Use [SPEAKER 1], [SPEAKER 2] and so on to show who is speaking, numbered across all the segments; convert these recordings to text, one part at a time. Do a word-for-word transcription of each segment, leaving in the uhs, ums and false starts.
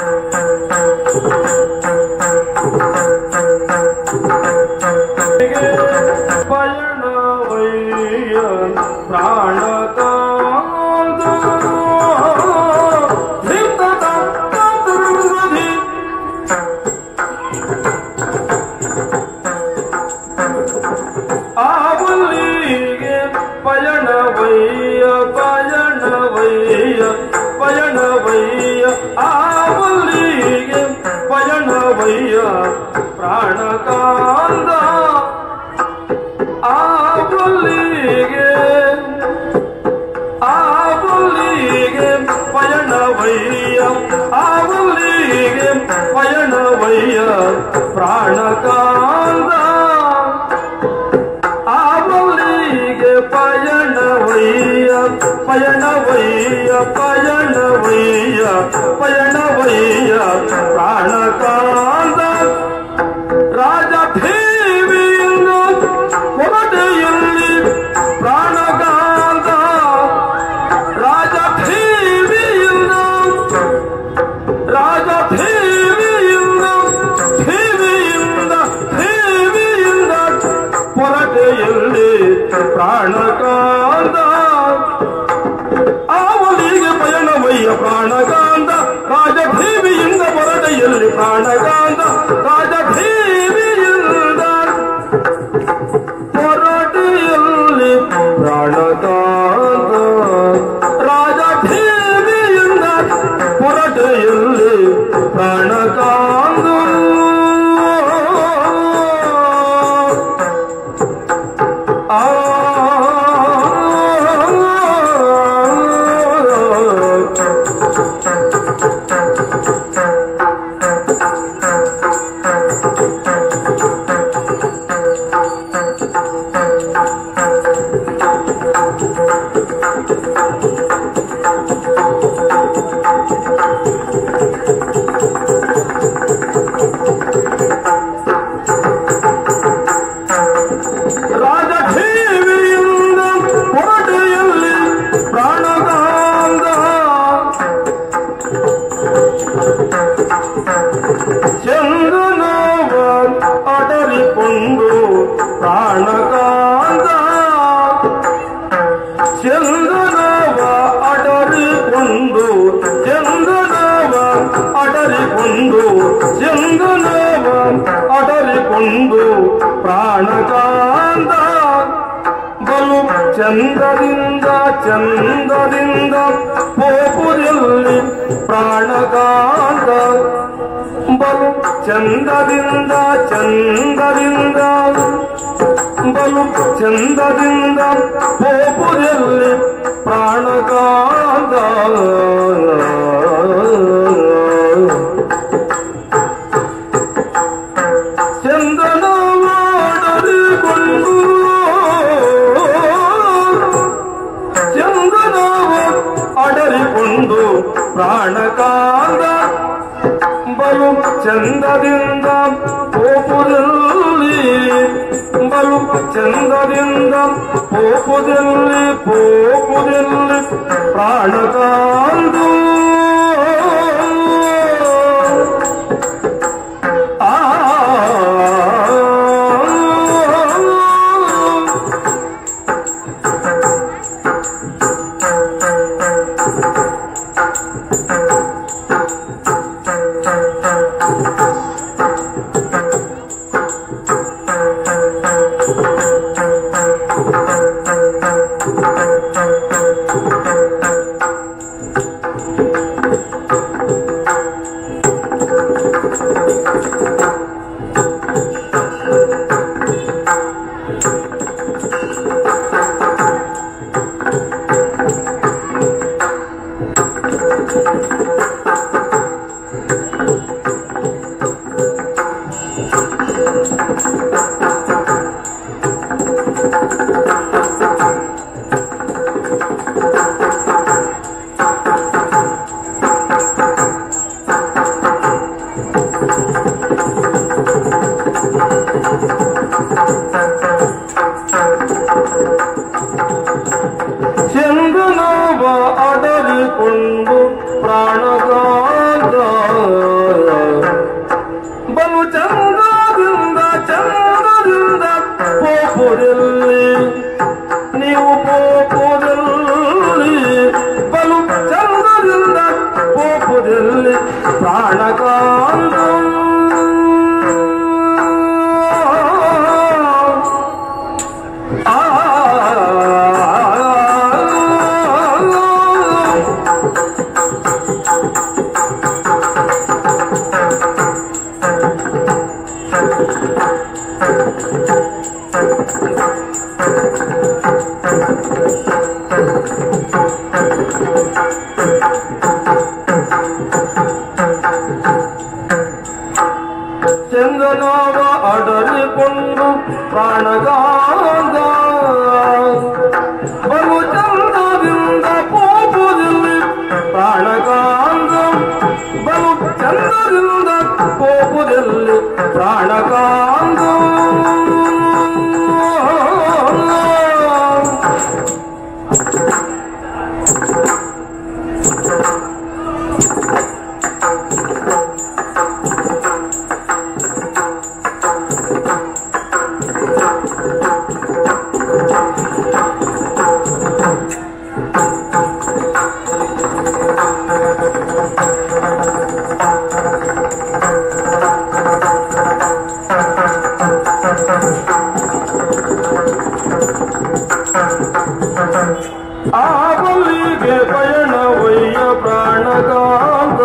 [SPEAKER 1] ಪಯಣವಯ್ಯ ಪ್ರಾಣಕಾಂತ ಆವಲ್ಲಿಗೆ ಪಯಣವಯ್ಯ ಪಯಣವಯ್ಯ ಪಯಣವಯ್ಯ ಆವಲ್ಲಿಗೆ ಪಯಣವಯ್ಯ ಪ್ರಾಣಕಾಂತ ಆವಲ್ಲಿಗೆ ಆವಲ್ಲಿಗೆ ಪಯಣವಯ್ಯ ಆವಲ್ಲಿಗೆ ಪಯಣವಯ್ಯ ಪ್ರಾಣಕಾಂತ ಆವಲ್ಲಿಗೆ ಪಯಣವಯ್ಯ ಪಯಣವಯ್ಯ ಪಯಣವಯ್ಯ ಪಯಣವಯ್ಯ ಪ್ರಾಣಕಾಂತ ರಾಜ ಭೀಮಿಯಿಂದ ಹೊರಡೆಯಲ್ಲಿ ಪ್ರಾಣಕಾಂತ ರಾಜ ಭೀಮಿಯಿಂದ ರಾಜ ಭೀಮಿಯಿಂದ ಭೀಮಿಯಿಂದ ಭೀಮಿಯಿಂದ ಹೊರಡೆಯಲ್ಲಿ ಪ್ರಾಣಕಾಂತ ಆವಲಿಗೆ ಪಯಣವಯ್ಯ ಪ್ರಾಣಕಾಂತ ರಾಜ ಭೀಮಿಯಿಂದ ಹೊರಡೆಯಲ್ಲಿ ಪ್ರಾಣಕಾಂತ ರಾಜ ಭೀಮಿಯಿಂದ ಹೊರಡೆಯಲ್ಲಿ ಪ್ರಾಣಕಾಂತ ರಾಜ ಭೀಮಿಯಿಂದ ಹೊರಡೆಯಲ್ಲಿ ಪ್ರಾಣಕಾಂತ ಆ ರಾಜ ಭೀಮಿಯಿಂದ ಹೊರಡೆಯಲ್ಲಿ ಪ್ರಾಣಕಾಂತ ಚಂದನವ ಅಡರಿಕೊಂಡು ಪ್ರಾಣಕಾಂತ ಚಂದನವ ಅಡರಿಕೊಂಡು ಚಂದನವ ಅಡರಿಕೊಂಡು ಚಂದನವ ಅಡರಿಕೊಂಡು ಪ್ರಾಣಕಾಂತ ಬಲು ಚಂದದಿಂದ ಚಂದದಿಂದ ಪೋಪುರಲ್ಲಿ ಪ್ರಾಣಕಾಂತ ಬಲು ಚಂದದಿಂದ ಚಂದದಿಂದ ಬಲು ಚಂದದಿಂದ ಪೋಪುರಲ್ಲಿ ಪ್ರಾಣಕಾಂತ ಚಂದನವಾಡರಿಕೊಂಡು ಚಂದನವ ಅಡರಿಕೊಂಡು ಪ್ರಾಣಕಾಂತ ಬಲು ಚಂದದಿಂದ ಪೋಪುರಲ್ಲಿ ಬಲು ಚಂದದಿಂದ ಪೋಪುದಲ್ಲಿ ಪೋಪುದಲ್ಲಿ ಪ್ರಾಣಕಾಂತ ಆ ಚಂದನಾವ ಅಡರಿಕೊಂಡು ಪ್ರಾಣಗಾಂಧ ಬಲು ಚಂದದಿಂದ ಕೋಪದಲ್ಲಿ ಪ್ರಾಣಗಾಂಧ ಬಲು ಚಂದದಿಂದ ಕೋಪದಲ್ಲಿ ಪ್ರಾಣಗಾಂಧ ಆವಲಿಗೆ ಪಯಣವಯ್ಯ ಪ್ರಾಣಗಾಂಧ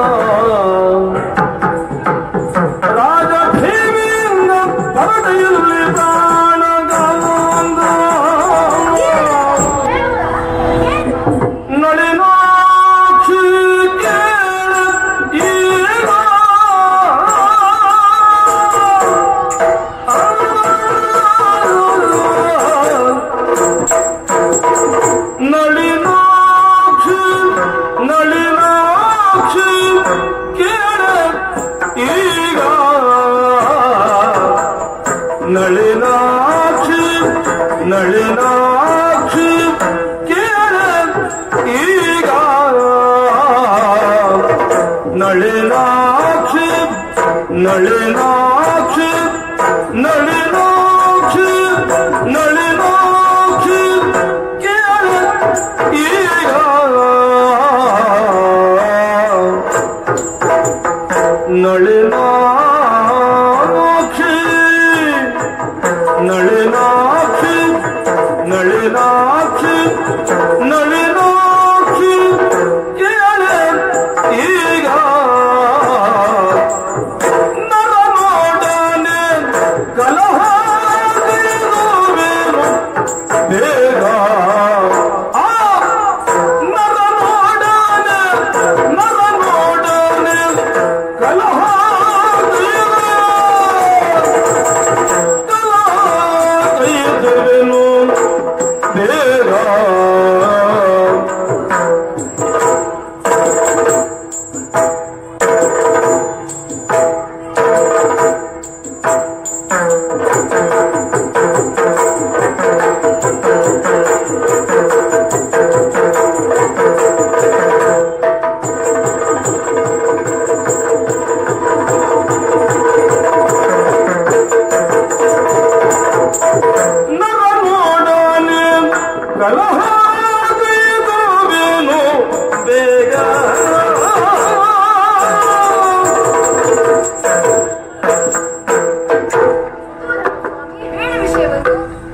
[SPEAKER 1] ರಾಜಭೀಮಿಯಿಂದ ಹೊರಡೆಯಲ್ಲಿ ಪ್ರಾಣಗಾಂಧ ನಳಿನಾಕ್ಷಿ ಕೇಳ ಈಗ ನಳಿನಾಕ್ಷಿ ನಳಿನಾಕ್ಷಿ ಕೇಳ ಈಗ ನಳಿನಾಕ್ಷಿ ನಳಿನಾಕ್ಷಿ ಕೇಳ ಈಗ ನಳಿನಾಕ್ಷಿ ನಳಿನಾಕ್ಷಿ ನಳಿನಾಕ್ಷಿ ನಳಿನಾಕ್ಷಿ ಕೇಳ ಈಗ ನಳಿನಾಕ್ಷಿ ನಳಿನಾಕ್ಷಿ ನಳಿನಾಕ್ಷಿ ನಳಿನಾಕ್ಷಿ ಕೇಳ ಈಗ ನರನೋಡನೆ ಕಲಹ ಬೇಗ ಆ ನರನೋಡನೆ ನರನೋಡನೆ ಕಲಹ ಕೈದೆನು ಬೇಗ ನರನೋಡನೆ ಕಲಹ ಕೈದೆನು ಬೇಗ
[SPEAKER 2] ಏನು ವಿಷಯವನ್ನು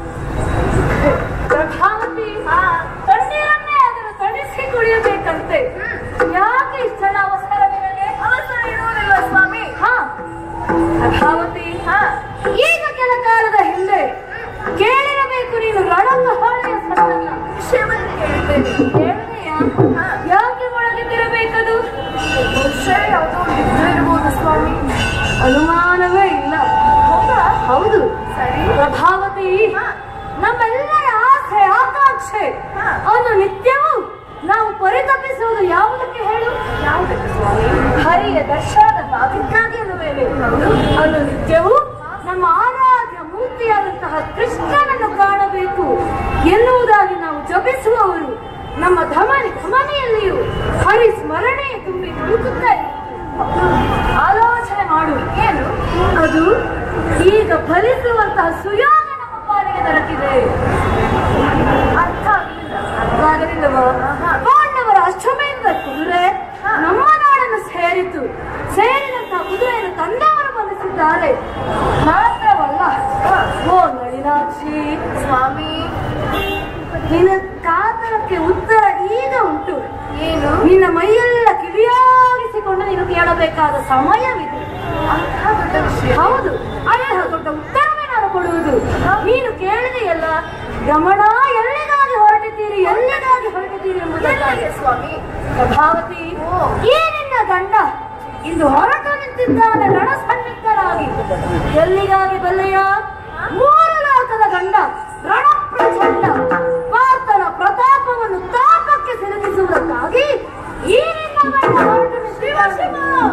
[SPEAKER 2] ಪ್ರಭಾವತಿ ತಣ್ಣೀರನ್ನೇ ಅದನ್ನು ತಣಿಸಿ ಕುಡಿಯಬೇಕಂತೆ. ಯಾಕೆ ಇಷ್ಟೆಲ್ಲ ಅವಸರವಿರಲಿ? ಅವಸರ ಇರುವುದಿಲ್ಲ ಸ್ವಾಮಿ. ಹಾ ಪ್ರಭಾವತಿ, ಈಗ ಕೆಲ ಕಾಲದ ಹಿಂದೆ ಕೇಳಿರಬೇಕು ನೀನು ರಣಕಹಾಳೆಯ ಸಣ್ಣನ ವಿಷಯವನ್ನು ಕೇಳಿದ್ದೇನೆ. ಕೇಳಿದೆಯಾ? ಯಾಕೆ ಒಳಗಿದ್ದಿರಬೇಕದು? ಯಾವುದೋ ಯುದ್ಧ ಇರಬಹುದು ಸ್ವಾಮಿ. ಅನುಮಾನವೇ ಇಲ್ಲ. ಹೌದಾ? ಹೌದು. ಸರಿ ಪ್ರಭಾವತಿ, ನಮ್ಮೆಲ್ಲರ ಆಸೆ ಆಕಾಂಕ್ಷೆ ಅವನು ನಿತ್ಯವೂ ನಾವು ಪರಿತಪಿಸುವುದು ಯಾವುದಕ್ಕೆ ಹೇಳು? ಯಾವುದಕ್ಕೆ ಸ್ವಾಮಿ? ಹರಿಯ ದರ್ಶನದ ಭಾಗಕ್ಕಾಗಿ ಅಲ್ಲವೇನೆ. ಅವನು ನಿತ್ಯವೂ ನಮ್ಮ ಆರಾಧ್ಯ ಮೂರ್ತಿಯಾದಂತಹ ಕೃಷ್ಣನನ್ನು ಕಾಣಬೇಕು ಎನ್ನುವುದಾಗಿ ನಾವು ಜಪಿಸುವವರು ನಮ್ಮ ಧಮನಿ ಧಮನಿಯಲ್ಲಿಯೂ ಹರಿ ಸ್ಮರಣೆ ತುಂಬಿ ತುಳುಕುತ್ತಾರೆ. ಆಲೋಚನೆ ಮಾಡು. ಏನು ಅದು? ಈಗ ಫಲಿಸುವಂತಹ ಸುಯೋಗ ನಮ್ಮ ಪಾಲಿಗೆ ದೊರಕಿದೆ. ಅರ್ಥ ಆಗಲಿಲ್ಲ? ಅರ್ಥ ಆಗಲಿಲ್ಲವಾ? ಪಾಂಡವರ ಅಶ್ವಮೇಧ ಕುದುರೆ ನಮ್ಮ ನಾಡನ್ನು ಸೇರಿತು. ಸೇರಿದಂತಹ ಕುದುರೆಯನ್ನು ತಂದವರು ಬಂಧಿಸಿದ್ದಾರೆ. ಮಾತ್ರವಲ್ಲ, ಓ ನಳಿನಾಕ್ಷಿ ಸ್ವಾಮಿ, ನಿನ್ನ ಕಾತರಕ್ಕೆ ಉತ್ತರ ಈಗ ಉಂಟು. ಏನು? ನಿನ್ನ ಮೈಯೆಲ್ಲ ಕಿವಿಯಾಗಿಸಿಕೊಂಡು ನೀನು ಕೇಳಬೇಕಾದ ಸಮಯವಿದೆ. ಹೌದು, ಅಂತಹ ದೊಡ್ಡ ಉತ್ತರವೇ ನಾನು ಕೊಡುವುದು. ನೀನು ಕೇಳಿದೆಯಲ್ಲ, ಗಮನ ಎಲ್ಲಿಗಾಗಿ ಹೊರಟಿದ್ದೀರಿ, ಎಲ್ಲಿಗಾಗಿ ಹೊರಟಿದ್ದೀರಿ ಎಂಬುದಾಗಿ. ಸ್ವಾಮಿ ಪ್ರಭಾವತಿ, ಈ ನಿನ್ನ ಗಂಡ ಇಂದು ಹೊರಟು ನಿಂತಿದ್ದಾನೆ ರಣಸನ್ನಿಗ್ಧನಾಗಿ. ಎಲ್ಲಿಗಾಗಿ ಬಲ್ಲೆಯ? ಮೂರು ಲೋಕದ ಗಂಡ ರಣಪ್ರಚಂಡ ಪಾರ್ಥನ ಪ್ರತಾಪವನ್ನು ತಾಪಕ್ಕೆ ಸಿಲುಕಿಸುವುದಕ್ಕಾಗಿ ಈ ನಿನ್ನ ಹೊರಟು ನಿಂತಿದ್ದಾನೆ.